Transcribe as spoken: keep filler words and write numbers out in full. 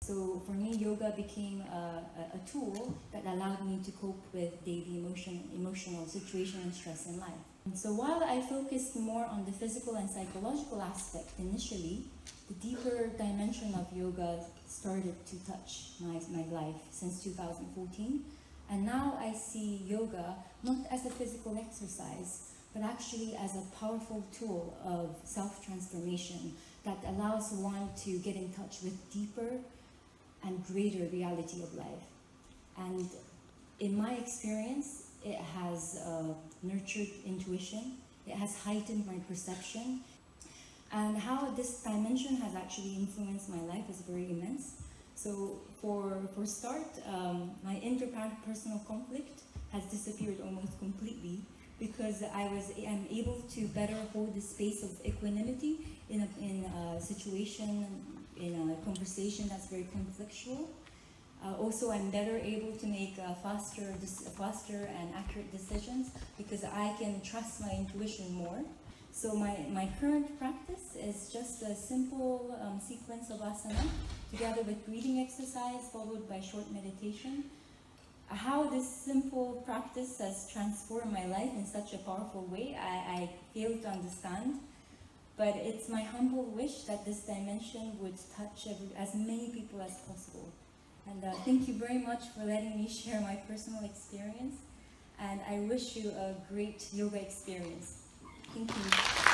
So for me, yoga became a, a, a tool that allowed me to cope with daily emotion, emotional situation and stress in life. And so while I focused more on the physical and psychological aspect initially, the deeper dimension of yoga started to touch my, my life since two thousand fourteen. And now I see yoga not as a physical exercise, but actually as a powerful tool of self-transformation that allows one to get in touch with deeper and greater reality of life. And in my experience, it has uh, nurtured intuition, it has heightened my perception, and how this dimension has actually influenced my life is very immense. So for, for start, um, my interpersonal conflict has disappeared almost completely, because I was am able to better hold the space of equanimity in a, in a situation, in a conversation that's very conflictual. Uh, also, I'm better able to make uh, faster, faster and accurate decisions because I can trust my intuition more. So my, my current practice is just a simple um, sequence of asana together with breathing exercise followed by short meditation. How this simple practice has transformed my life in such a powerful way, I, I fail to understand. But it's my humble wish that this dimension would touch every, as many people as possible. And uh, thank you very much for letting me share my personal experience. And I wish you a great yoga experience. Thank you.